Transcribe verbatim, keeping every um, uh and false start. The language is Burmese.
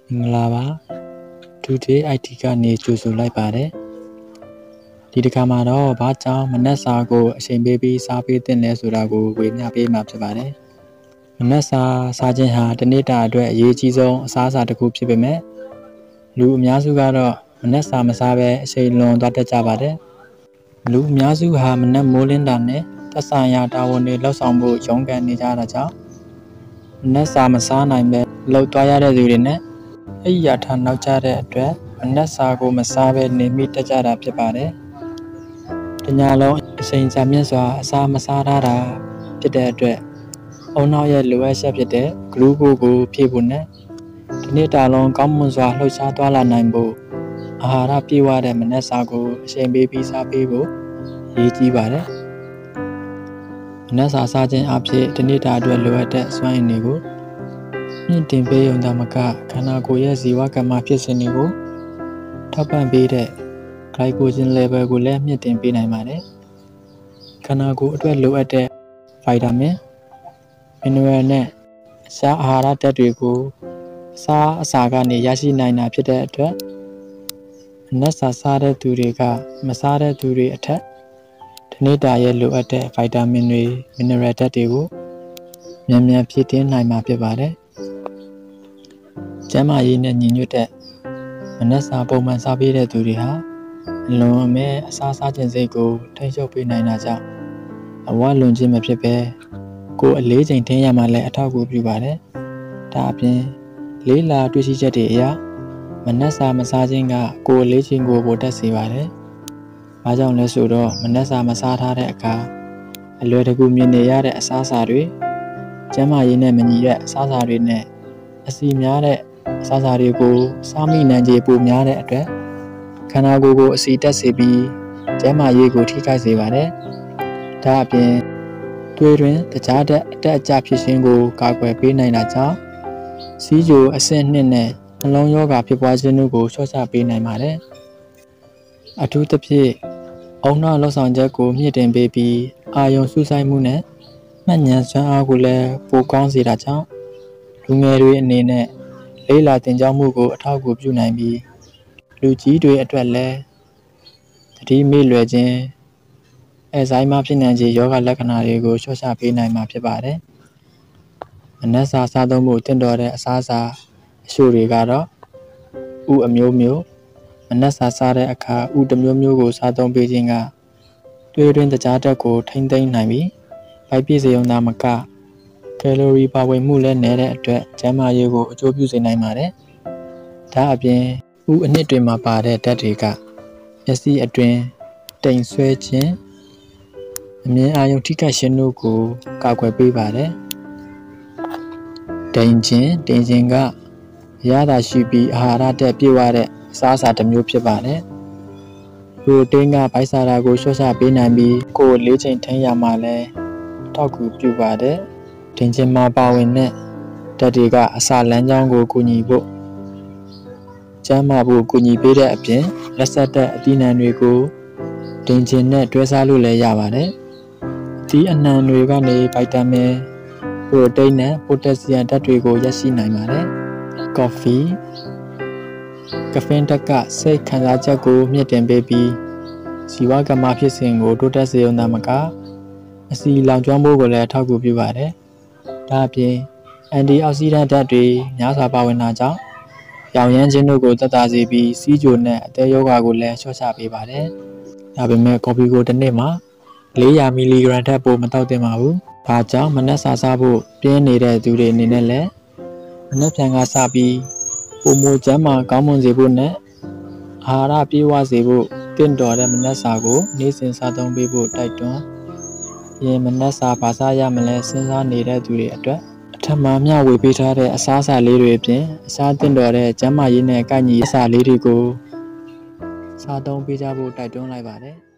Inglava today I T ka ne chusu lai pare di takha ma do ba chaung manat sa ko asin pe pi sa pe tin le soda ko we mya pe ma phit pare manat sa sa chin ha tane ta atwet aye chi song asa sa taku phit pe met lu a mya su ka do manat sa ma sa be asin lon twa tat ja pare lu a mya su ha manat mo lin ta ne tat sa ya ta won ne lauk saung pho yong kan ne ja ta chaung manat sa ma sa nain be lauk twa ya de tu de ne ai ya tha nauk ja de atwet manat sa ko ma sa be ne mi tat ja ta phit pareတညာလုံးအစိမ်စာမြင့်စွာအစာမစားထားတာဖြစ်တဲ့အတွက်အုံနောက်ရဲ့လိုအပ်ချက်ဖြစ်တဲ့ဂလူးကိုကိုဖြည့်ဖို့နဲ့ဒီနေ့တာလုံးကောင်းမွန်စွာလှုပ်ရှားသွားလာနိုင်ဖို့အာဟာရပြည့်ဝတဲ့မနက်စာကိုအချိန်ပေးပြီးစားပေးဖို့ရည်ကြီးပါတယ်မနက်စာစားခြင်းအဖြစ်ဒီနေ့တာအတွက်လိုအပ်တဲ့စွမ်းအင်တွေကိုမြင့်တင်ပေးရုံသာမကခန္ဓာကိုယ်ရဲ့ဇီဝကမ္မဖြစ်စဉ်တွေကိုထောက်ပံ့ပေးတဲ့glycogen level ကိုလည်းမြင့်တင်ပေးနိုင်ပါတယ်ခန္ဓာကိုယ်အတွက်လိုအပ်တဲ့ဗိုက်တာမင်မီနရယ်နဲ့အခြားအာဟာရဓာတ်တွေကိုအစာအစာကနေရရှိနိုင်တာဖြစ်တဲ့အတွက်အနက်စာစားတဲ့သူတွေကမစားတဲ့သူတွေအထက်ဒီနေ့တာရဲ့လိုအပ်တဲ့ဗိုက်တာမင်တွေမီနရယ်ဓာတ်တွေကိုမြန်မြန်ဖြည့်တင်းနိုင်မှာဖြစ်ပါတယ်ကျန်းမာရေးနဲ့ညီညွတ်တဲ့မနက်စာပုံမှန်စားပေးတဲ့သူတွေဟာအလွန်အမဲအစားစားခြင်းစိတ်ကိုထိန်းချုပ်ပေးနိုင်တာကြောင့်အဝလွန်ခြင်းမဖြစ်ပဲကိုယ်အလေးချိန်ထင်းရမှလည်းအထောက်အကူပြုပါတယ်။ဒါအပြင်လေးလာတွေ့ရှိချက်တွေအရမနက်စာမစားခြင်းကကိုယ်အလေးချိန်ကိုပိုတက်စေပါတယ်။ဘာကြောင့်လဲဆိုတော့မနက်စာမစားထားတဲ့အခါအလွယ်တကူမြင်နေရတဲ့အစားအစာတွေကျန်းမာရေးနဲ့မညီတဲ့အစားအစာတွေနဲ့အဆီများတဲ့အစားအစာတွေကိုစားမိနိုင်ခြေပိုများတဲ့အတွက်ခန္ဓာကိုယ်ကိုအဆီတက်စေပြီးကျန်းမာရေးကိုထိခိုက်စေပါတယ်။ဒါအပြင်သွေးတွင်တခြားတဲ့အတက်အကျဖြစ်ခြင်းကိုကာကွယ်ပေးနိုင်တာကြောင့်စီးကျိုအဆင့်နှစ်နဲ့နှလုံးရောဂါဖြစ်ပွားခြင်းတို့ကိုလျှော့ချပေးနိုင်ပါတယ်။အထူးသဖြင့်အုံနောက်လှဆောင်ချက်ကိုမြင့်တင်ပေးပြီးအာရုံစူးစိုက်မှုနဲ့မှတ်ဉာဏ်စွမ်းအားကိုလည်းပိုကောင်းစေတာကြောင့်လူငယ်တွေအနေနဲ့လေးလာသင်ကြားမှုကိုအထောက်အကူပြုနိုင်ပြီးလူကြီးတွေအတွက်လည်းသတိမေ့လွယ်ခြင်းအဇိုင်းမာဖြစ်နိုင်ခြေယောဂလက္ခဏာတွေကိုလျှော့ချပေးနိုင်မှာဖြစ်ပါတယ်။မနက်စာစားသုံးမှုတင့်တော်တဲ့အစားအစာအချို့တွေကတော့ဥအမျိုးမျိုးမနက်စာစားတဲ့အခါဥတစ်မျိုးမျိုးကိုစားသုံးပေးခြင်းကသွေးတွင်းတကြားဓာတ်ကိုထိမ့်သိမ်းနိုင်ပြီးဗိုက်ပြည့်စုံရုံသာမကကယ်လိုရီပါဝင်မှုလည်းနည်းတဲ့အတွက်ကျန်းမာရေးကိုအကျိုးပြုစေနိုင်ပါတယ်။ဒါအပြင်ဥအနှစ်တွေမှာပါတဲ့ဓာတ်တွေကမျက်စိအတွင်းတိမ်ဆွဲခြင်းအမြင်အာရုံထိခိုက်ခြင်းတို့ကိုကာကွယ်ပေးပါတယ်။တိမ်ခြင်းတင်ခြင်းကအရသာရှိပြီးအာဟာရဓာတ်ပြည့်ဝတဲ့အစားအစာတစ်မျိုးဖြစ်ပါတယ်။ပရိုတင်းကဗိုက်စာရာကိုလျှော့ချပေးနိုင်ပြီးကိုယ်လေးချိန်ထိန်းရမှလည်းထောက်ကူပြုပါတယ်။တင်ခြင်းမှာပါဝင်တဲ့ဓာတ်တွေကအစာလမ်းကြောင်းကိုကူညီဖို့ကျန်းမာဖို့ကူညီပေးတဲ့အပြင်လက်ဆက်တဲ့အသီးနှံတွေကိုတင်ခြင်းနဲ့တွဲစားလို့လည်းရပါတယ်။အသီးအနှံတွေကနေဗိုက်တာမင်ပရိုတိန်းနဲ့ပိုတက်ဆီယမ်ဓာတ်တွေကိုရရှိနိုင်ပါတယ်။ကော်ဖီကဖင်ဓာတ်ကစိတ်ခံစားချက်ကိုမြင့်တင်ပေးပြီးဇီဝကမ္မဖြစ်စဉ်ကိုတိုးတက်စေုံသာမကအဆီလောင်ကျွမ်းဖို့ကိုလည်းထောက်ကူပြုပါတယ်။ဒါအပြင်အန်တီအောက်ဆီဒန့်ဓာတ်တွေများစွာပါဝင်တာကြောင့်ရောင်ရမ်းခြင်းတို့ကိုသက်သာစေပြီးစီးကျိုနဲ့အသေးယောဂါကိုလည်းလျှော့ချပေးပါတယ်။ဒါပေမဲ့ကော်ဖီကိုတစ်နေ့မှာလေးရာမီလီဂရမ်ထက်ပိုမတောက်သင့်ပါဘူး။ဒါကြောင့်မနက်စာစားဖို့ပြင်းနေတဲ့သူတွေအနေနဲ့လည်းမနက်ဖြန်ကစပြီးပုံမကျန်းမာကောင်းမွန်စေဖို့နဲ့အာဟာရပြည့်ဝစေဖို့တင့်တော်တဲ့မနက်စာကိုနေ့စဉ်စားသုံးပေးဖို့တိုက်တွန်း။ရင်မနက်စာဘာစားရမလဲစဉ်းစားနေတဲ့သူတွေအတွက်အထက်မှာမျှဝေပေးထားတဲ့အစားအစာလေးတွေအပြင်အစားသင့်တော်တဲ့ကျန်းမာရေးနဲ့ကိုက်ညီအစာလေးတွေကိုစားသုံးပေးကြဖို့တိုက်တွန်းလိုက်ပါတယ်။